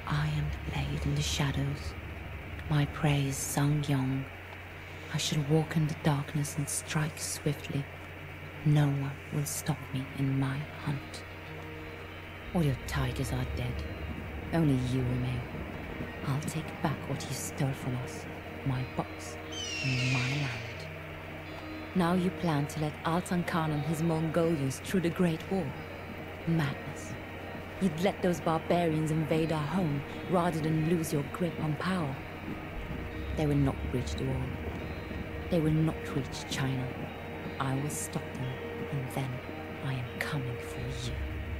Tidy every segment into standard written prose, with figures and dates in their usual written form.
I am the blade in the shadows. My prey is Sung Yong. I shall walk in the darkness and strike swiftly. No one will stop me in my hunt. All your tigers are dead. Only you remain. I'll take back what you stole from us. My box and my land. Now you plan to let Altan Khan and his Mongolians through the Great Wall. Madness. You'd let those barbarians invade our home rather than lose your grip on power. They will not breach the wall. They will not reach China. I will stop them, and then I am coming for you.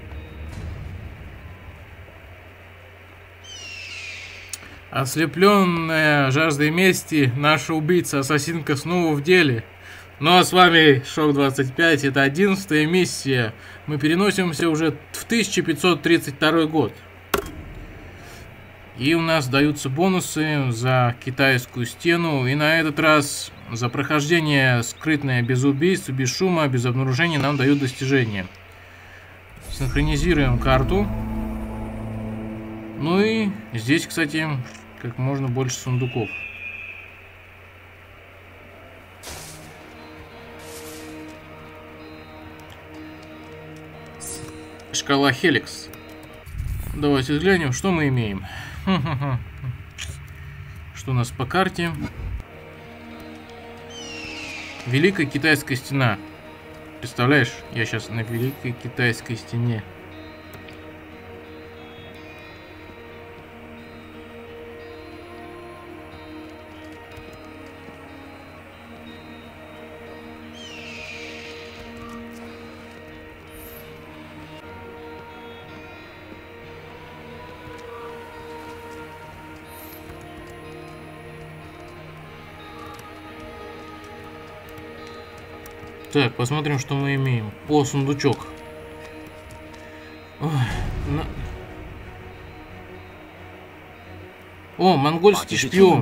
Ослепленная жаждой мести, наша убийца-ассасинка снова в деле. Ну а с вами Шок-25, это 11-я миссия. Мы переносимся уже в 1532 год. И у нас даются бонусы за китайскую стену. И на этот раз за прохождение скрытное без убийств, без шума, без обнаружения нам дают достижения. Синхронизируем карту. Ну и здесь, кстати, как можно больше сундуков. Шкала Хеликс. Давайте взглянем, что мы имеем. Что у нас по карте? Великая китайская стена. Представляешь, я сейчас на Великой китайской стене. Так, посмотрим, что мы имеем. О, сундучок. Ой, О, монгольский шпион.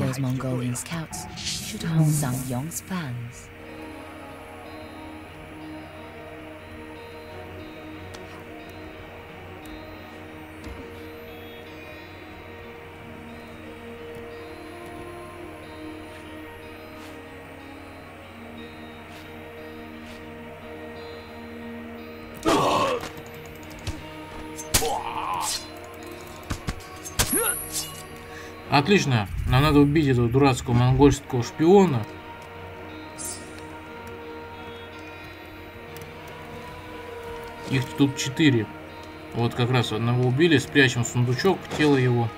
Отлично, нам надо убить этого дурацкого монгольского шпиона. Их тут 4. Вот как раз одного убили, спрячем сундучок, тело его.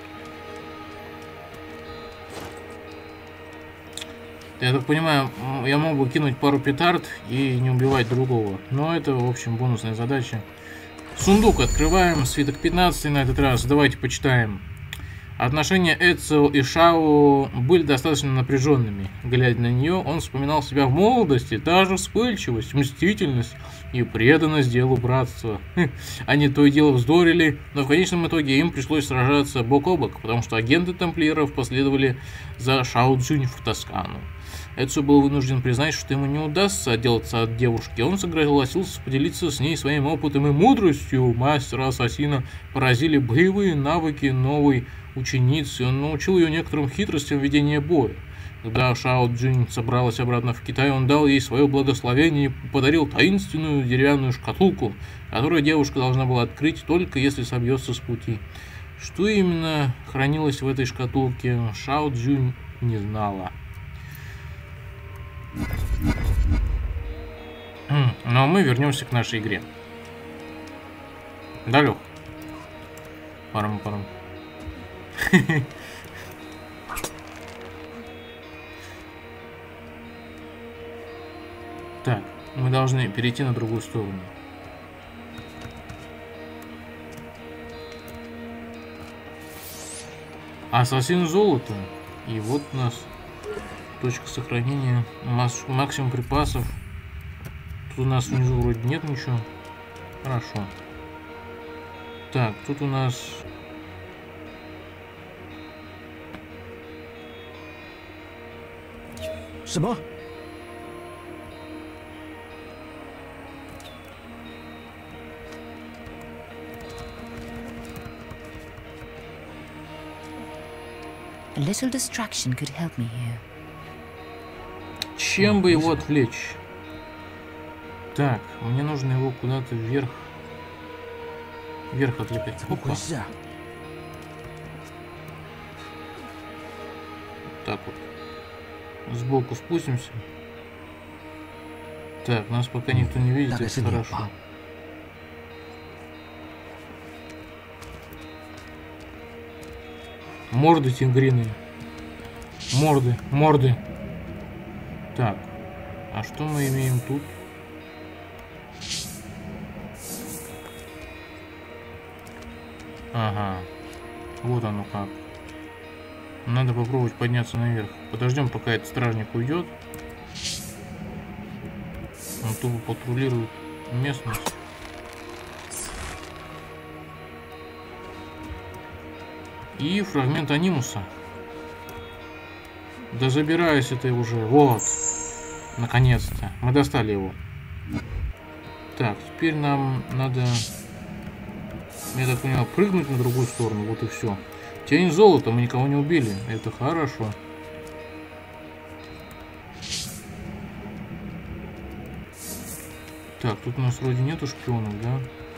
Я так понимаю, я мог бы кинуть пару петард и не убивать другого. Но это, в общем, бонусная задача. Сундук открываем, свиток 15 на этот раз. Давайте почитаем. Отношения Эцио и Шао были достаточно напряженными. Глядя на нее, он вспоминал себя в молодости, та же вспыльчивость, мстительность и преданность делу братства. Они то и дело вздорили, но в конечном итоге им пришлось сражаться бок о бок, потому что агенты тамплиеров последовали за Шао Цзюнь в Тоскану. Эцио был вынужден признать, что ему не удастся отделаться от девушки. Он согласился поделиться с ней своим опытом и мудростью. Мастера-ассасина поразили боевые навыки новой ученицы. Он научил ее некоторым хитростям ведения боя. Когда Шао Цзюнь собралась обратно в Китай, он дал ей свое благословение и подарил таинственную деревянную шкатулку, которую девушка должна была открыть только если собьется с пути. Что именно хранилось в этой шкатулке, Шао Цзюнь не знала. Но мы вернемся к нашей игре. Да, Лёх? Парам-парам. Так, мы должны перейти на другую сторону. Ассасин золота. И вот у нас точка сохранения, максимум припасов. Тут у нас внизу вроде нет ничего. Хорошо. Так, тут у нас... Что? A little distraction could help me here. Чем бы его отвлечь? Так, мне нужно его куда-то вверх. Вверх отвлекать. Опа. Так вот. Сбоку спустимся. Так, нас пока никто не видит, это хорошо. Морды тигриные. Морды, морды. Так, а что мы имеем тут? Ага, вот оно как. Надо попробовать подняться наверх. Подождем, пока этот стражник уйдет. Он тупо патрулирует местность. И фрагмент анимуса. Да забираюсь это уже. Вот. Наконец-то. Мы достали его. Так, теперь нам надо, я так понимаю, прыгнуть на другую сторону. Вот и все. Тень золота. Мы никого не убили. Это хорошо. Так, тут у нас вроде нету шпионов, да?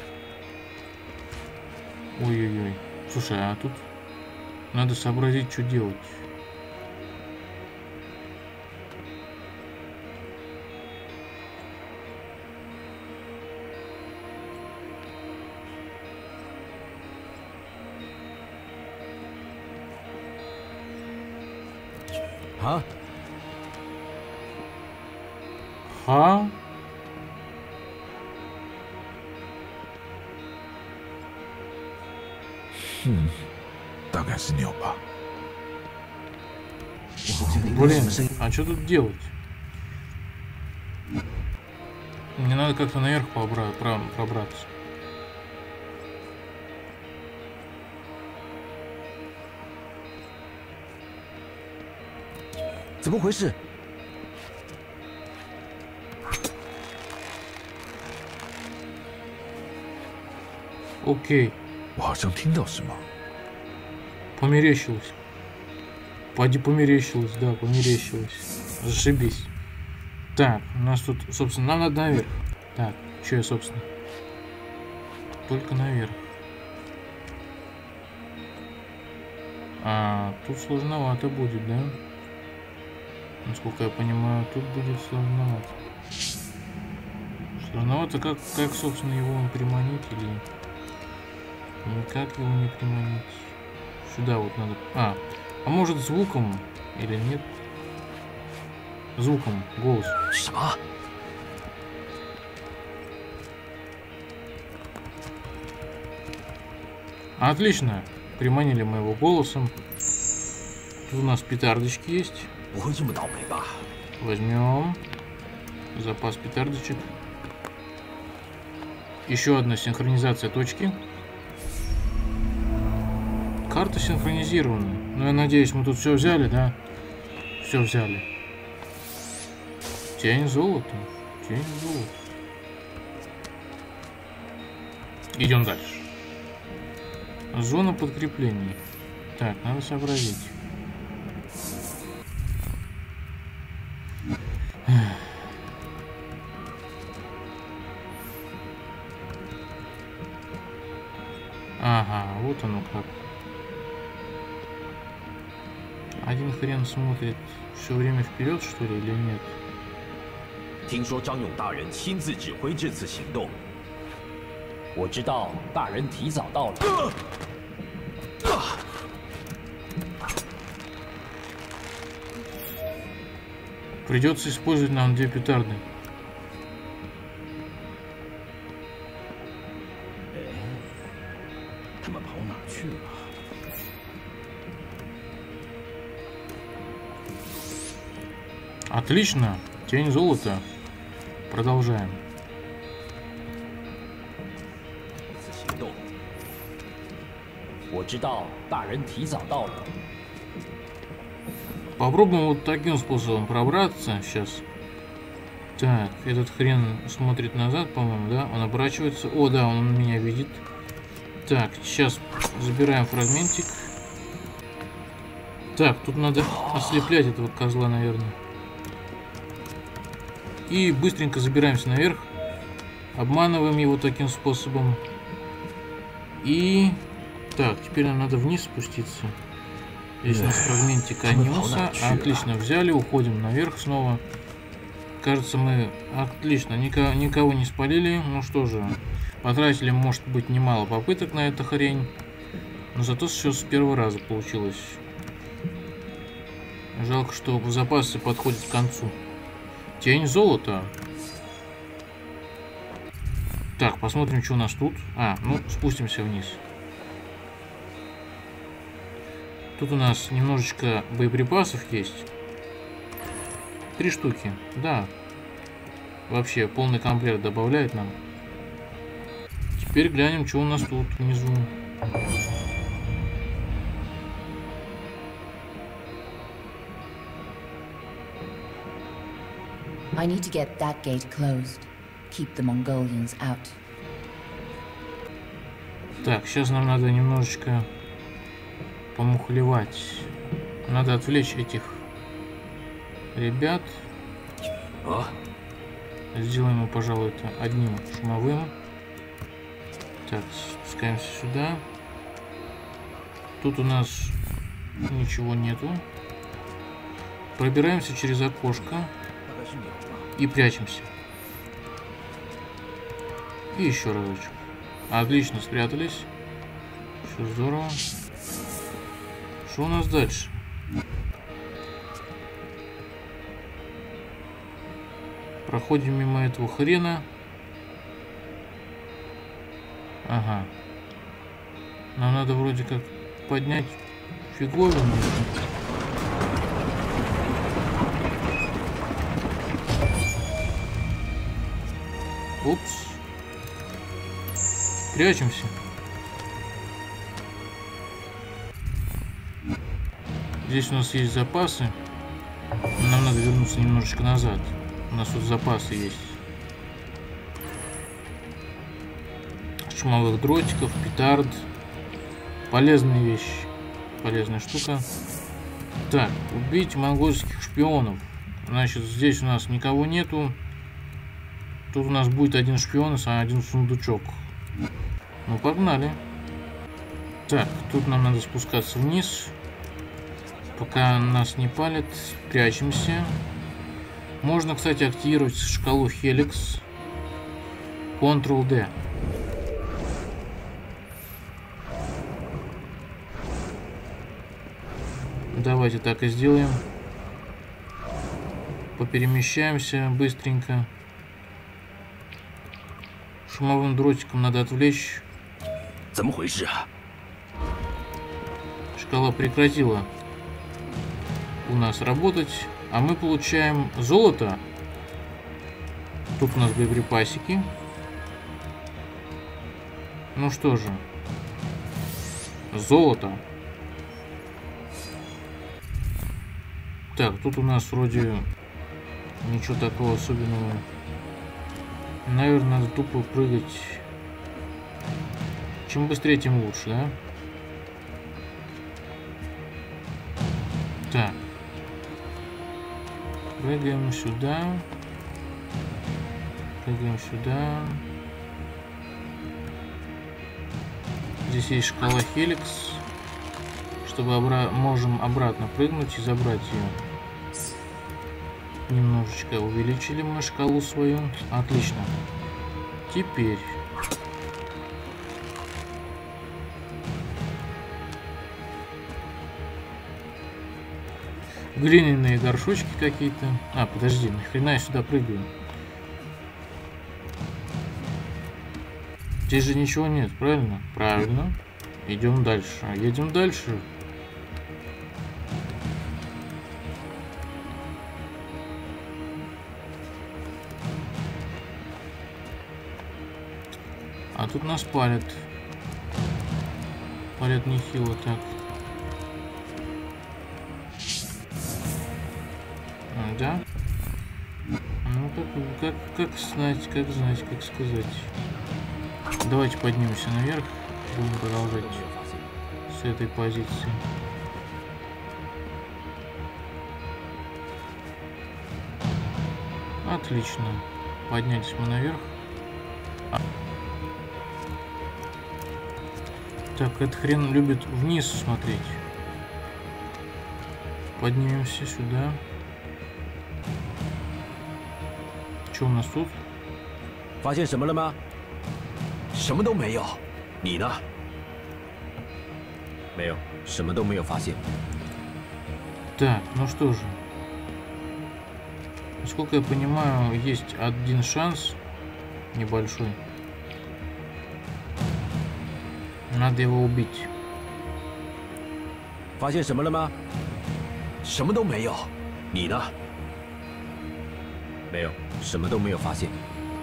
Ой-ой-ой. Слушай, а тут надо сообразить, что делать. А? А? Блин, а что тут делать? Мне надо как-то наверх пробраться. Окей. Померещилось. Поди померещилось, да, померещилось. Зашибись. Так, у нас тут, собственно, нам надо наверх. Так, что я, собственно? Только наверх. А, тут сложновато будет, да? Насколько я понимаю, тут будет сложновато. Сложновато, как собственно, его приманить или... Никак его не приманить. Сюда вот надо... А может звуком или нет? Звуком, голос. Отлично. Приманили мы его голосом. Тут у нас петардочки есть. Возьмем. Запас петардочек. Еще одна синхронизация точки. Карта синхронизирована. Ну, я надеюсь, мы тут все взяли, да? Все взяли. Тень золота. Тень золота. Идем дальше. Зона подкреплений. Так, надо сообразить. Ага, вот оно как. Один хрен смотрит все время вперед, что ли, или нет? 听说张勇大人亲自指挥这次行动，我知道大人提早到了。 Придется использовать нам 2 петарды. Отлично. Тень золота. Продолжаем. Попробуем вот таким способом пробраться сейчас. Так, этот хрен смотрит назад, по-моему, да? Он оборачивается. О, да, он меня видит. Так, сейчас забираем фрагментик. Так, тут надо ослеплять этого козла, наверное. И быстренько забираемся наверх. Обманываем его таким способом. И... Так, теперь нам надо вниз спуститься. Здесь у нас фрагментик Аниуса. Отлично, взяли, уходим наверх снова. Кажется, мы отлично, никого не спалили. Ну что же, потратили, может быть, немало попыток на эту хрень. Но зато все с первого раза получилось. Жалко, что запасы подходят к концу. Тень золота. Так, посмотрим, что у нас тут. Ну, спустимся вниз. Тут у нас немножечко боеприпасов есть. 3 штуки, да. Вообще, полный комплект добавляет нам. Теперь глянем, что у нас тут внизу. I need to get that gate closed. Keep the Mongolians out. Так, сейчас нам надо немножечко помухлевать. Надо отвлечь этих ребят. Сделаем его, пожалуй, это одним шумовым. Так, спускаемся сюда. Тут у нас ничего нету. Пробираемся через окошко. И прячемся. И еще разочек. Отлично, спрятались. Все здорово. Что у нас дальше? Проходим мимо этого хрена. Ага. Нам надо вроде как поднять фиговину. Упс. Прячемся. Здесь у нас есть запасы. Нам надо вернуться немножечко назад. У нас тут запасы есть. Шумовых дротиков, петард. Полезная вещь. Полезная штука. Так, убить монгольских шпионов. Значит, здесь у нас никого нету. Тут у нас будет один шпион и один сундучок. Ну, погнали. Так, тут нам надо спускаться вниз. Пока нас не палят, прячемся. Можно, кстати, активировать шкалу Helix. Ctrl-D. Давайте так и сделаем. Поперемещаемся быстренько. Шумовым дротиком надо отвлечь. Шкала прекратила у нас работать. А мы получаем золото. Тут у нас боеприпасики. Ну что же. Золото. Так, тут у нас вроде ничего такого особенного. Наверное, надо тупо прыгать. Чем быстрее, тем лучше, да? Так. Прыгаем сюда. Прыгаем сюда. Здесь есть шкала Helix. Чтобы можем обратно прыгнуть и забрать ее. Немножечко увеличили мы шкалу свою. Отлично. Теперь глиняные горшочки какие-то. Подожди, нахрена я сюда прыгаю? Здесь же ничего нет, правильно? Правильно. Идем дальше. Едем дальше. А тут нас палят. Палят нехило так. Да? Ну как знать, как сказать. Давайте поднимемся наверх. Будем продолжать с этой позиции. Отлично. Поднялись мы наверх. Так, этот хрен любит вниз смотреть. Поднимемся сюда. Что у нас тут? 发现什么了吗？什么都没有。你呢？没有，什么都没有发现。 Так, ну что же. Насколько я понимаю, есть один шанс небольшой. Надо его убить. 发现什么了吗？什么都没有。你呢？没有，什么都没有发现。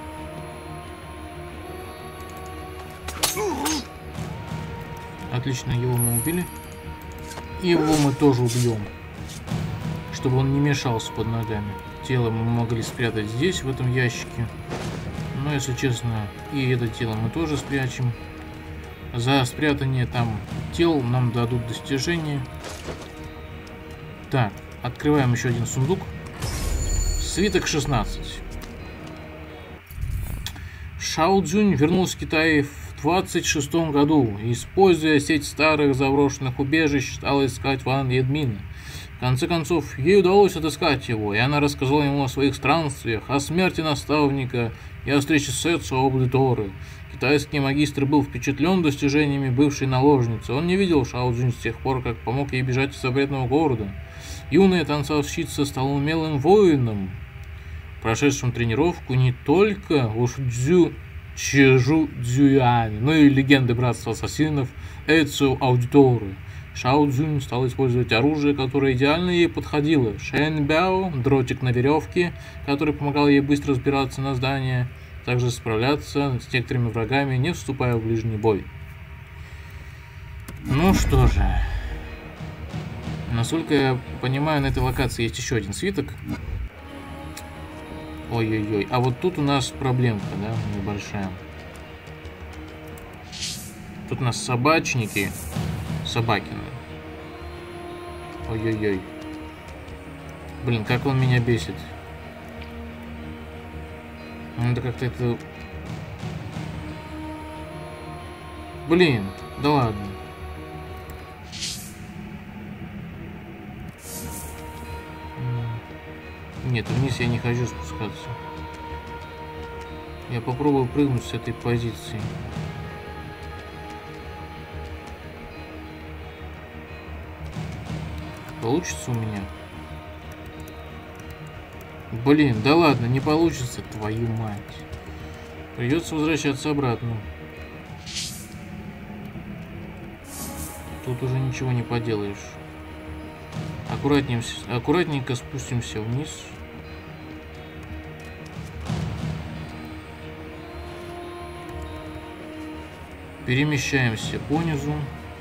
Отлично, его мы убили. Его мы тоже убьем. Чтобы он не мешался под ногами. Тело мы могли спрятать здесь, в этом ящике. Но, если честно, и это тело мы тоже спрячем. За спрятание там тел нам дадут достижения. Так, открываем еще один сундук. Свиток 16. Шао Цзюнь вернулся в Китай в 26 году. Используя сеть старых заброшенных убежищ, стала искать Ван Едмина. В конце концов, ей удалось отыскать его, и она рассказала ему о своих странствиях, о смерти наставника и о встрече с Эцо Аудиторы. Китайский магистр был впечатлен достижениями бывшей наложницы. Он не видел Шао Цзюнь с тех пор, как помог ей бежать из запретного города. Юная танцовщица стала умелым воином, прошедшим тренировку не только у Чжу Цзюань, но и легенды братства ассасинов Эцо Аудиторы. Шао Цзюнь стал использовать оружие, которое идеально ей подходило. Шэн Бяо, дротик на веревке, который помогал ей быстро взбираться на здание, также справляться с некоторыми врагами, не вступая в ближний бой. Ну что же. Насколько я понимаю, на этой локации есть еще один свиток. Ой-ой-ой. А вот тут у нас проблемка, да, небольшая. Тут у нас собачники. Собакины. Ой-ой-ой. Блин, как он меня бесит. Надо как-то это... Блин, да ладно. Нет, вниз я не хочу спускаться. Я попробую прыгнуть с этой позиции. Получится у меня? Блин, да ладно, не получится, твою мать. Придется возвращаться обратно. Тут уже ничего не поделаешь. Аккуратненько спустимся вниз. Перемещаемся понизу.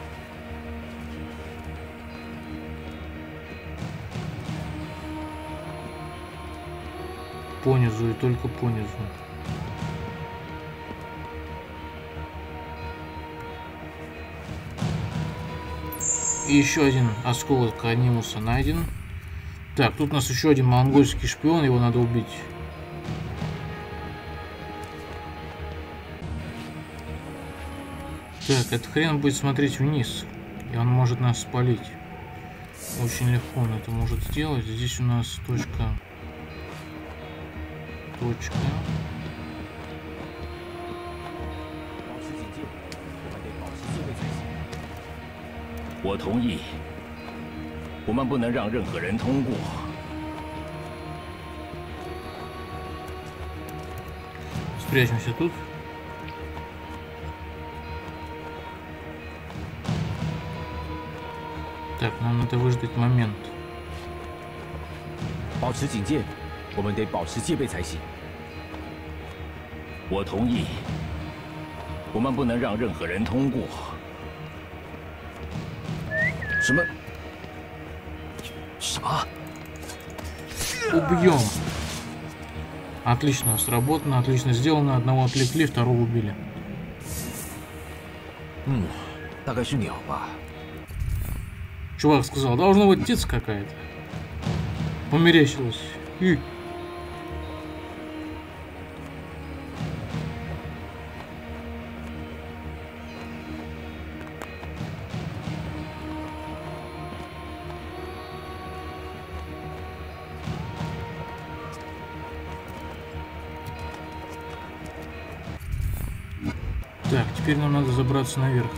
Понизу и только понизу. И еще один осколок анимуса найден. Так, тут у нас еще один монгольский шпион, его надо убить. Так, этот хрен будет смотреть вниз, и он может нас спалить. Очень легко он это может сделать. Здесь у нас точка. 我同意，我们不能让任何人通过。 Спрячемся тут. Так, нам надо выждать момент. 保持警戒，我们得保持戒备才行。我同意，我们不能让任何人通过。什么？什么？ Убьем. Отлично сработано, отлично сделано. Одного отвлекли, второго убили. 大概是鸟吧。 Чувак сказал, должна быть птица какая-то. Померещилась. Так, теперь нам надо забраться наверх.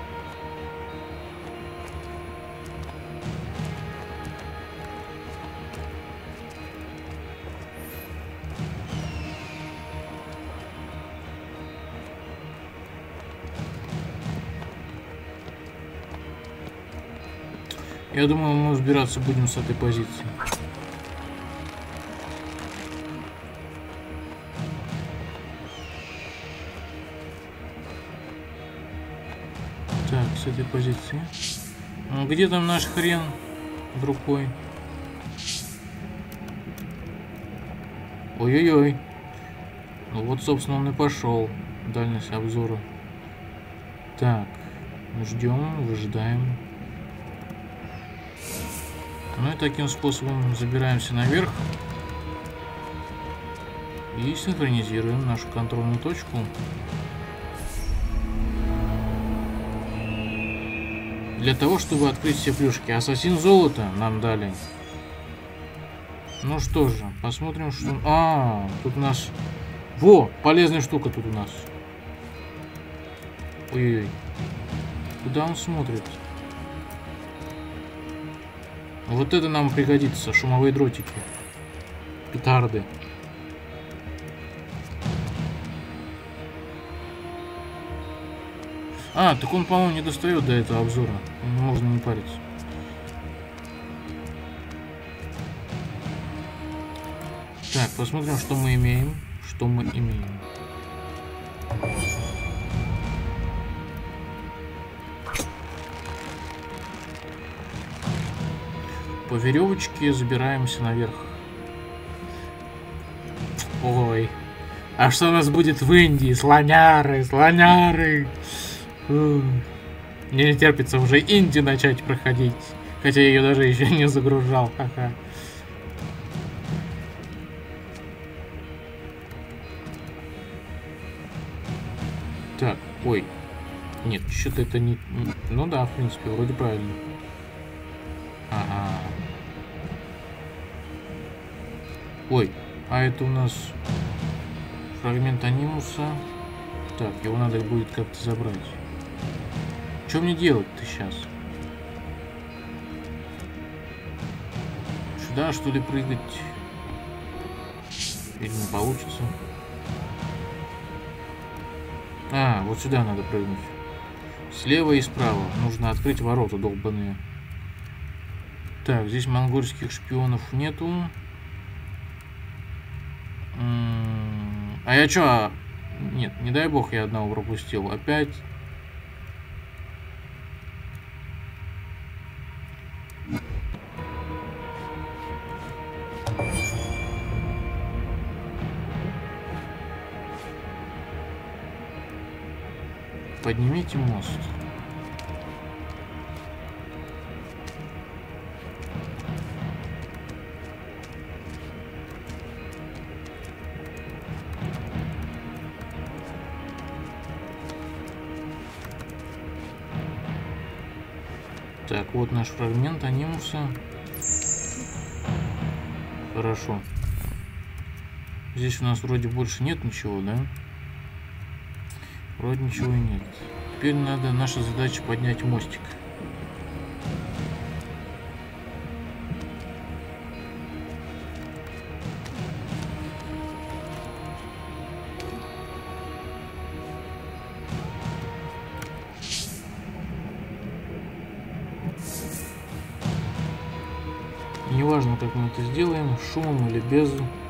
Я думаю, мы взбираться будем с этой позиции. Так, с этой позиции. Где там наш хрен рукой? Ой-ой-ой. Ну вот, собственно, он и пошел. Дальность обзора. Так, ждем, выжидаем. Ну и таким способом забираемся наверх и синхронизируем нашу контрольную точку. Для того, чтобы открыть все плюшки. Ассасин золота нам дали. Ну что же, посмотрим, что... тут у нас... Во, полезная штука тут у нас. Ой-ой-ой. Куда он смотрит? Вот это нам пригодится, шумовые дротики. Петарды. Так он, по-моему, не достает до этого обзора. Можно не париться. Так, посмотрим, что мы имеем. Что мы имеем. По веревочке забираемся наверх. Ой. А что у нас будет в Индии? Слоняры, слоняры. Мне не терпится уже Индию начать проходить. Хотя я ее даже еще не загружал. Ха-ха. Так, ой. Нет, что-то это не... Ну да, в принципе, вроде правильно. Ага. Ой, а это у нас фрагмент анимуса. Так, его надо будет как-то забрать. Что мне делать-то сейчас? Сюда, что ли, прыгать? Или не получится? Вот сюда надо прыгнуть. Слева и справа. Нужно открыть ворота долбаные. Так, здесь монгольских шпионов нету. А я чё? Нет, не дай бог я одного пропустил. Опять. Поднимите мост. Так, вот наш фрагмент анимуса. Хорошо. Здесь у нас вроде больше нет ничего, да? Вроде ничего и нет. Теперь надо, наша задача поднять мостик. Неважно, как мы это сделаем, шумом или без.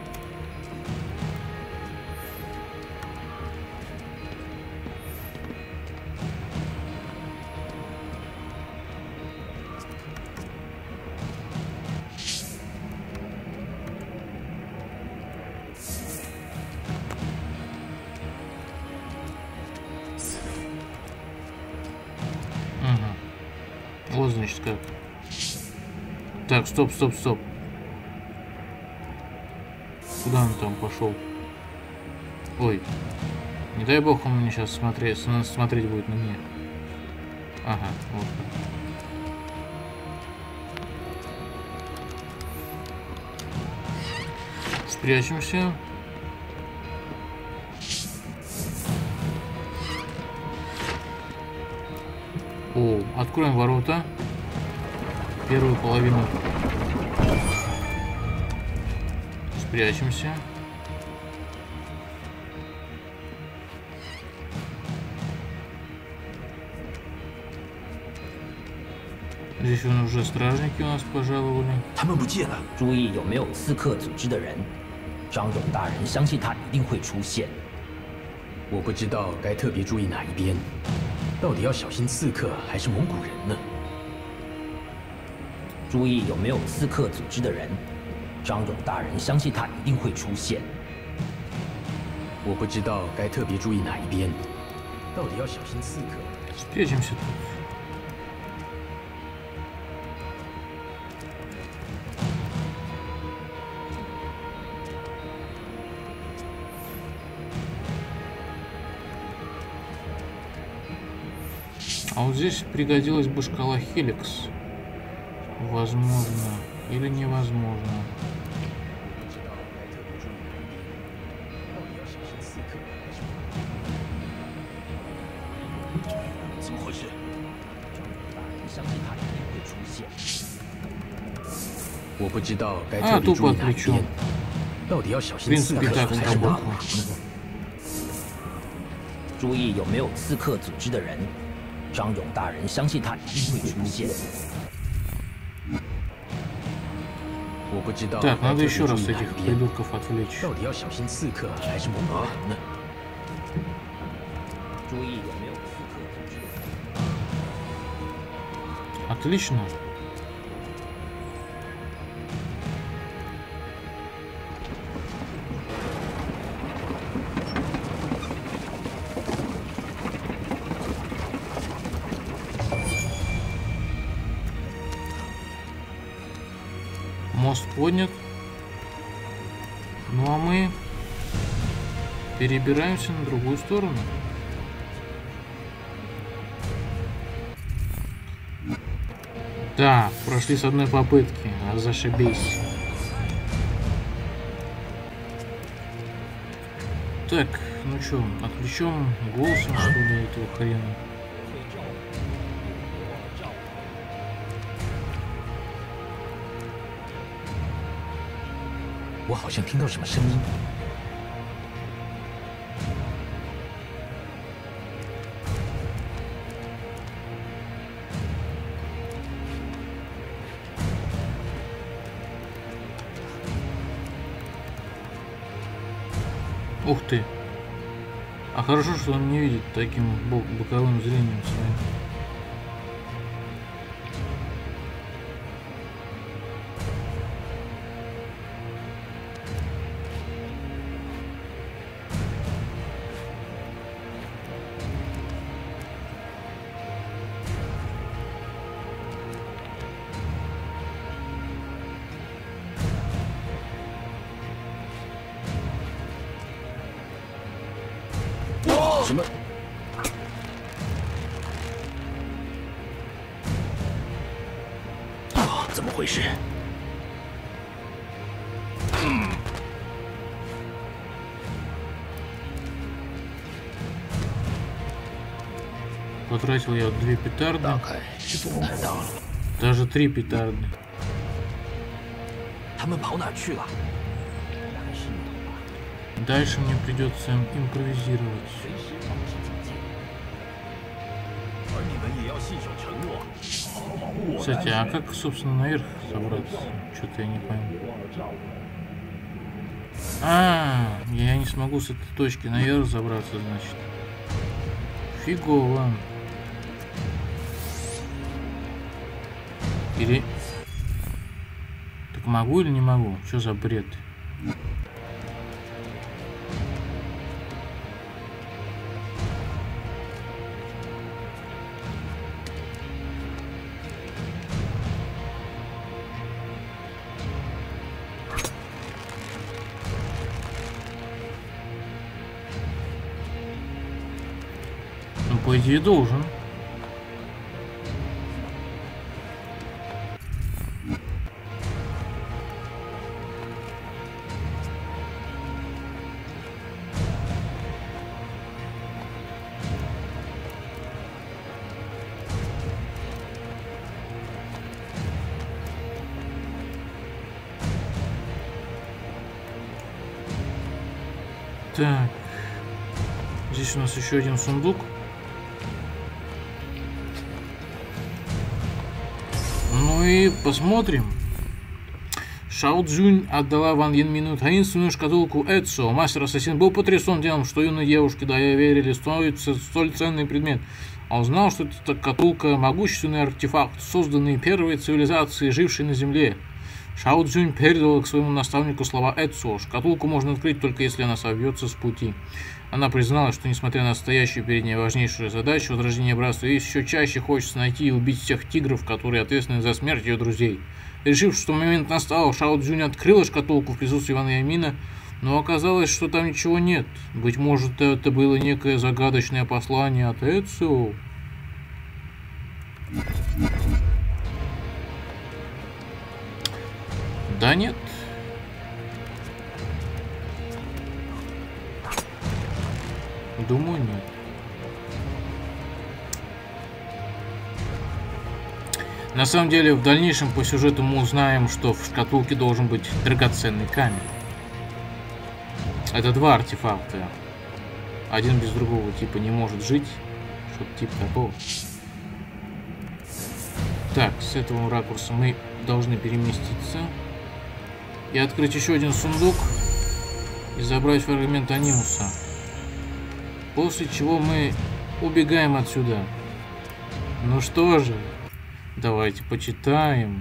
Вот, значит, как. Так, стоп. Куда он там пошел? Ой. Не дай бог он мне сейчас смотреть будет на меня. Ага, вот так. Спрячемся. Откроем ворота. Первую половину. Спрячемся. Здесь уже стражники у нас пожаловали. 他们不见了。注意有没有刺客组织的人。张勇大人相信他一定会出现。我不知道该特别注意哪一边，到底要小心刺客还是蒙古人呢？注意有没有刺客组织的人。张勇大人相信他一定会出现。我不知道该特别注意哪一边，到底要小心刺客。 Спрячемся тут. А вот здесь пригодилась бы шкала Хеликс. Возможно. Или невозможно. 怎么回事？相信他一定会出现。我不知道该特别注意哪一边，到底要小心刺客还是蒙古人？注意有没有刺客组织的人。张勇大人相信他一定会出现。我不知道。 Так, надо еще раз этих придурков отвлечь. 到底要小心刺客还是蒙古人呢？注意有没有刺客组织的人。 Отлично. Мост поднят. Ну а мы перебираемся на другую сторону. Да, прошли с одной попытки, а зашибись. Так, ну чё, отключим голосом, что ли, этого хрена? Я 好像听到什么声音。 Ух ты! А хорошо, что он не видит таким боковым зрением своим. А, 怎么回事？ Потратил я 2 петарды. Даже 3 петарды. Дальше мне придется импровизировать. Кстати, а как, собственно, наверх забраться? Что-то я не пойму. А, я не смогу с этой точки наверх забраться, значит. Фигово. Или... Так могу или не могу? Что за бред? Ну, по идее, должен. Так. Здесь у нас еще один сундук. Ну и посмотрим. Шао Цзюнь отдала Ван Янмину таинственную шкатулку Эцо. Мастер-ассасин был потрясен тем, что юной девушке доверили столь ценный предмет. А узнал, что эта шкатулка – могущественный артефакт, созданный первой цивилизацией, жившей на Земле. Шао Цзюнь передала к своему наставнику слова Эцо. Шкатулку можно открыть только если она собьется с пути. Она призналась, что несмотря на стоящую перед ней важнейшую задачу возрождения братства, ей еще чаще хочется найти и убить всех тигров, которые ответственны за смерть ее друзей. Решив, что момент настал, Шао Цзюнь открыла шкатулку в присутствии Ван Янмина, но оказалось, что там ничего нет. Быть может, это было некое загадочное послание от Эцо. Да нет. Думаю, нет. На самом деле, в дальнейшем по сюжету мы узнаем, что в шкатулке должен быть драгоценный камень. Это два артефакта. Один без другого типа не может жить. Что-то типа такого. Так, с этого ракурса мы должны переместиться. И открыть еще один сундук. И забрать фрагмент анимуса. После чего мы убегаем отсюда. Ну что же, давайте почитаем.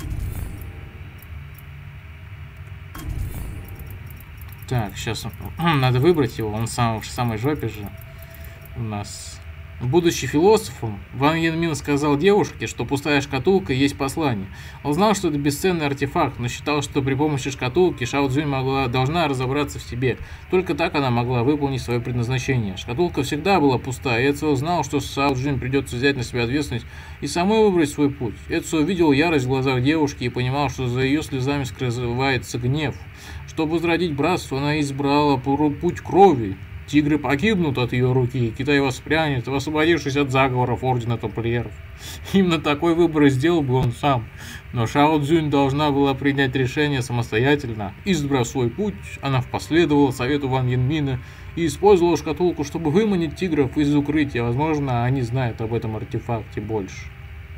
Так, сейчас надо выбрать его. Он в самой жопе же у нас. Будучи философом, Ван Янмин сказал девушке, что пустая шкатулка есть послание. Он знал, что это бесценный артефакт, но считал, что при помощи шкатулки Шао Цзюнь должна разобраться в себе. Только так она могла выполнить свое предназначение. Шкатулка всегда была пустая, и Эцо знал, что Шао Цзюнь придется взять на себя ответственность и самой выбрать свой путь. Эцо видел ярость в глазах девушки и понимал, что за ее слезами скрывается гнев. Чтобы возродить братство, она избрала путь крови. Тигры погибнут от ее руки, Китай воспрянет, освободившись от заговоров Ордена Тамплиеров. Именно такой выбор и сделал бы он сам. Но Шао Цзюнь должна была принять решение самостоятельно. Избрав свой путь, она последовала совету Ван Янмина и использовала шкатулку, чтобы выманить тигров из укрытия. Возможно, они знают об этом артефакте больше.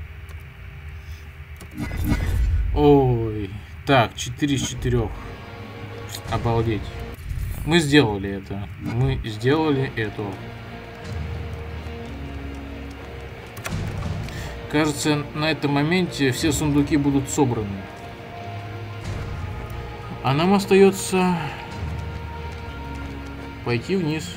Ой, так, 4 из 4. Обалдеть. Мы сделали это. Мы сделали это. Кажется, на этом моменте все сундуки будут собраны. А нам остается пойти вниз.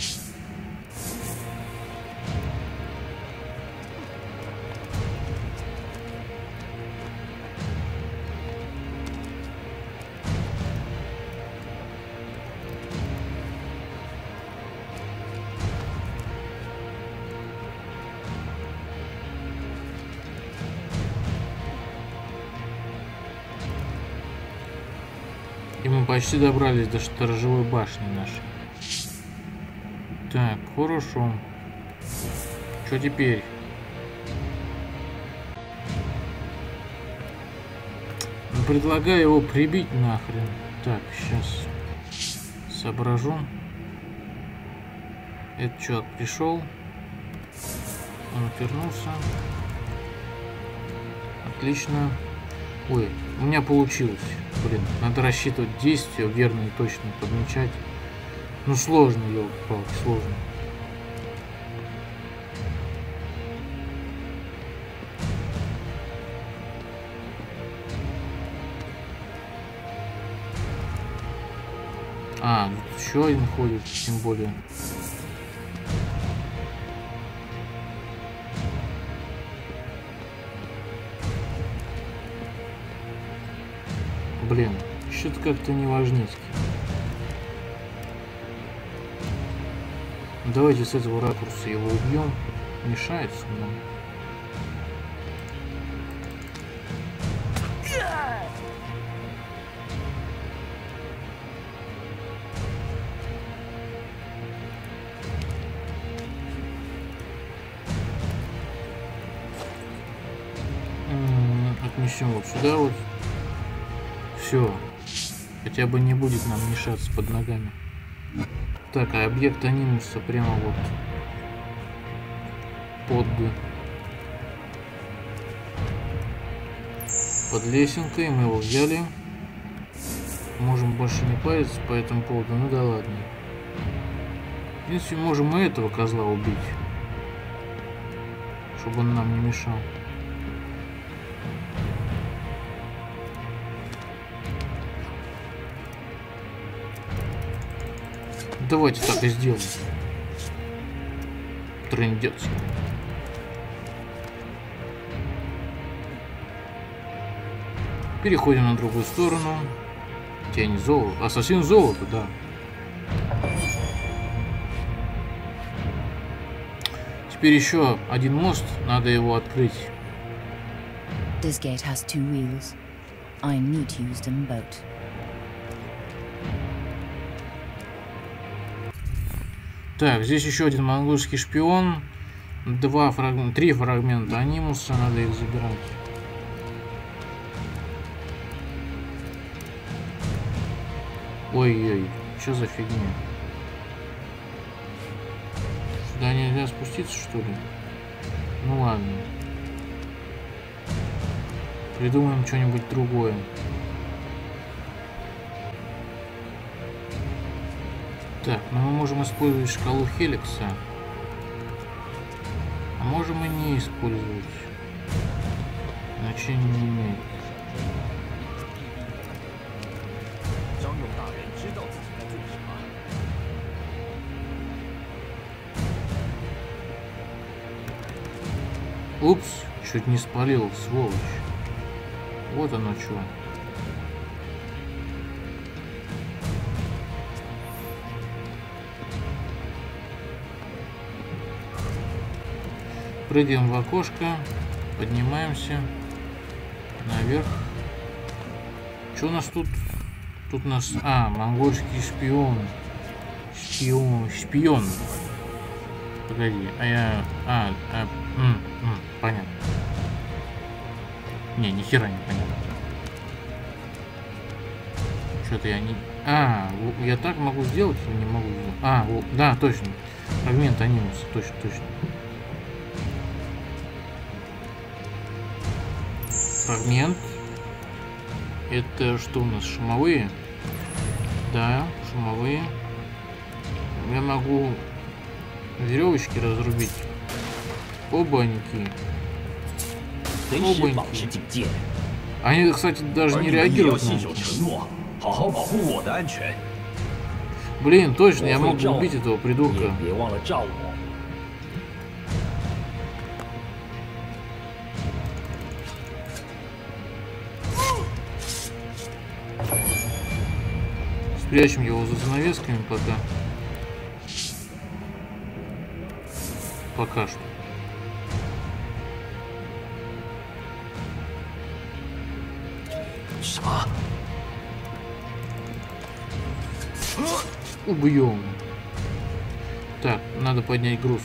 И мы почти добрались до сторожевой башни нашей. Так, хорошо. Что теперь? Ну, предлагаю его прибить нахрен. Так, сейчас соображу. Этот чувак пришел. Он вернулся. Отлично. Ой, у меня получилось. Блин, надо рассчитывать действия, верно и точно подмечать. Ну сложно, ёлки-палки, сложно. А, тут еще один ходит, тем более. Блин, что-то как-то не важнецки. Давайте с этого ракурса его убьем. Мешается нам. Отнесем вот сюда вот. Все. Хотя бы не будет нам мешаться под ногами. Так, а объект анимуса прямо вот под лесенкой. Мы его взяли. Можем больше не париться по этому поводу. Ну да ладно. В принципе, можем и этого козла убить, чтобы он нам не мешал. Давайте так и сделаем. Трындец. Переходим на другую сторону. Тень золота. Ассасин золота, да. Теперь еще один мост. Надо его открыть. This gate has 2 wheels. I need to use them both. Так, здесь еще один монгольский шпион. 3 фрагмента анимуса. Надо их забирать. Ой-ой, что за фигня? Сюда нельзя спуститься, что ли? Ну ладно. Придумаем что-нибудь другое. Так, ну мы можем использовать шкалу Хеликса. А можем и не использовать. Значения не имеет. Упс, чуть не спалил, сволочь. Вот оно что. Прыгаем в окошко, поднимаемся наверх. Что у нас тут? Тут у нас... А, монгольский шпион. Шпион. Погоди, а я... понятно. Не, ни хера не понятно. Что-то я не... я так могу сделать или не могу сделать? Да, точно. Фрагмент анимуса, точно. Фрагмент. Это что у нас? Шумовые? Да, шумовые. Я могу веревочки разрубить. Обаньки. Обаньки. Они, кстати, даже не реагируют на это. Блин, точно, я мог бы убить этого придурка. Спрячем его за занавесками пока. Пока что. Убьем. Так, надо поднять груз.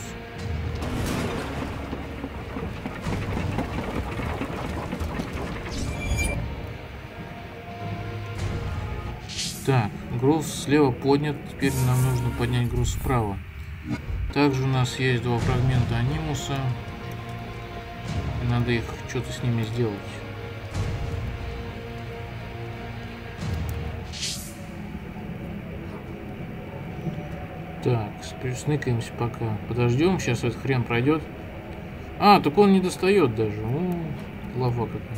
Так, груз слева поднят. Теперь нам нужно поднять груз справа. Также у нас есть 2 фрагмента анимуса. Надо их что-то с ними сделать. Так, сныкаемся пока. Подождем, сейчас этот хрен пройдет. Так он не достает даже. Лава какая.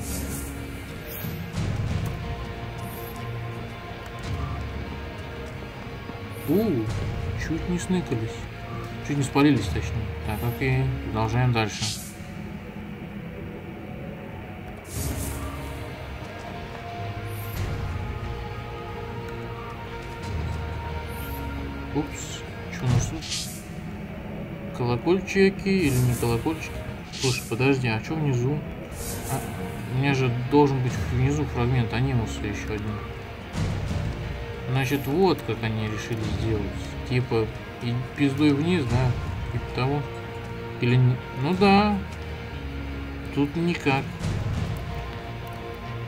Чуть не сныкались. Чуть не спалились, точнее. Так, окей. Продолжаем дальше. Упс. Что у нас тут? Колокольчики или не колокольчики? Слушай, подожди, а что внизу? У меня же должен быть внизу фрагмент анимуса еще один. Значит, вот как они решили сделать. Типа, и пиздуй вниз, да? Типа того. Или не... Ну да. Тут никак.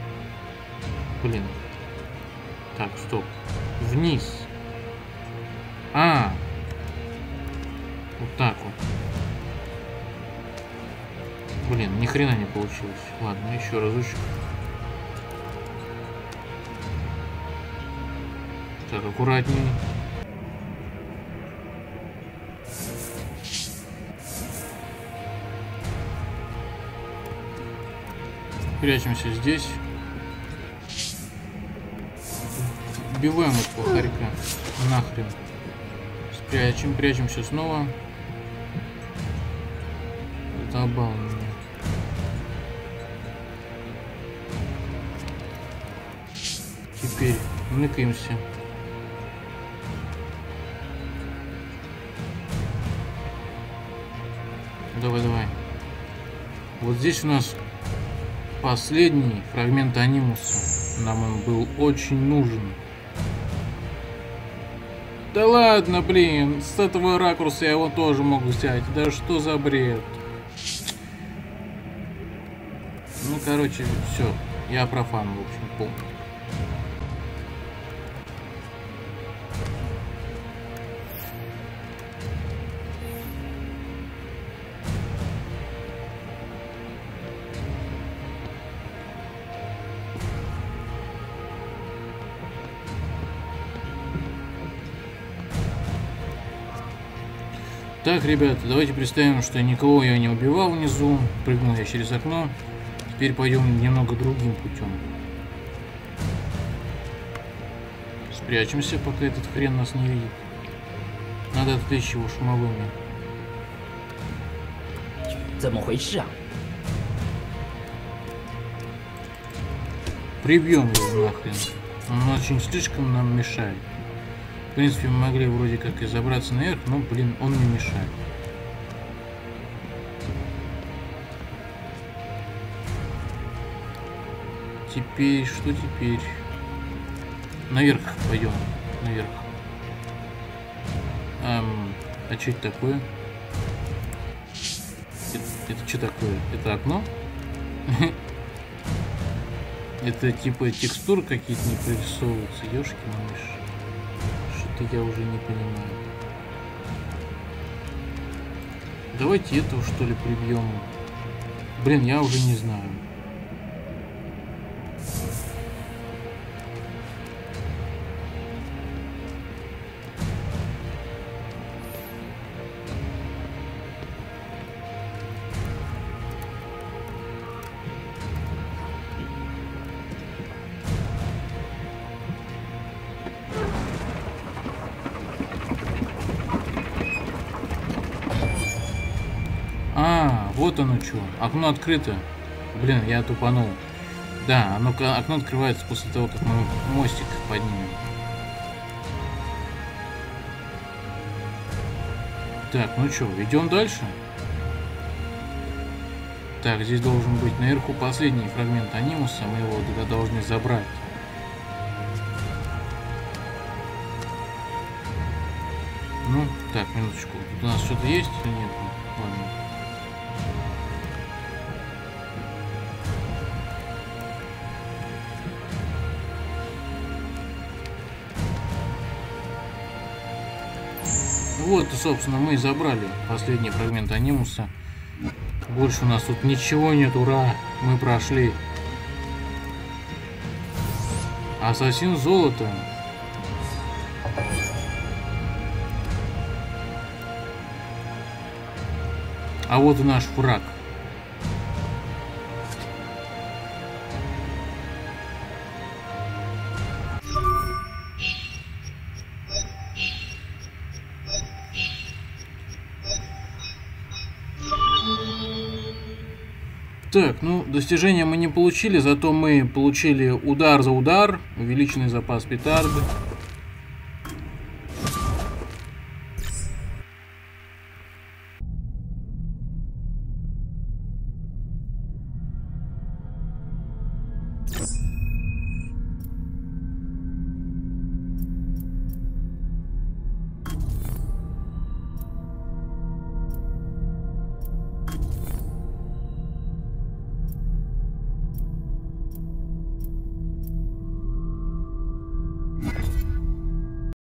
Блин. Так, стоп. Вниз. хрена не получилось. Ладно, еще разочек. Так, аккуратней. Прячемся здесь. Убиваем этого хорька. Нахрен. Прячемся снова. Задолбал меня. Теперь ныкаемся. Давай. Вот здесь у нас последний фрагмент анимуса. Нам он был очень нужен. Да ладно, блин, с этого ракурса я его тоже могу взять. Да что за бред? Ну, короче, все. Я профан, в общем, полный. Так, ребята, давайте представим, что никого я не убивал внизу. Прыгнул я через окно. Теперь пойдем немного другим путем. Спрячемся, пока этот хрен нас не видит. Надо отвлечь его шумовыми. Прибьем его нахрен. Он очень слишком нам мешает. В принципе, мы могли вроде как и забраться наверх, но, блин, он не мешает. Теперь, что теперь? Наверх пойдем. Наверх. А что это такое? Это что такое? Это окно? Это типа текстуры какие-то не прорисовываются. Ёшки-мышь. Что-то я уже не понимаю. Давайте этого что ли прибьем. Блин, я уже не знаю. Вот оно что. Окно открыто. Блин, я тупанул. Да, окно открывается после того, как мы мостик поднимем. Так, ну что, идем дальше? Так, здесь должен быть наверху последний фрагмент анимуса. Мы его тогда должны забрать. Ну, так, минуточку. Тут у нас что-то есть или нет? Ладно. Вот, собственно, мы и забрали последний фрагмент анимуса. Больше у нас тут ничего нет, ура! Мы прошли. Ассасин золота. А вот и наш враг. Так, ну, достижения мы не получили, зато мы получили удар за удар, увеличенный запас петарды.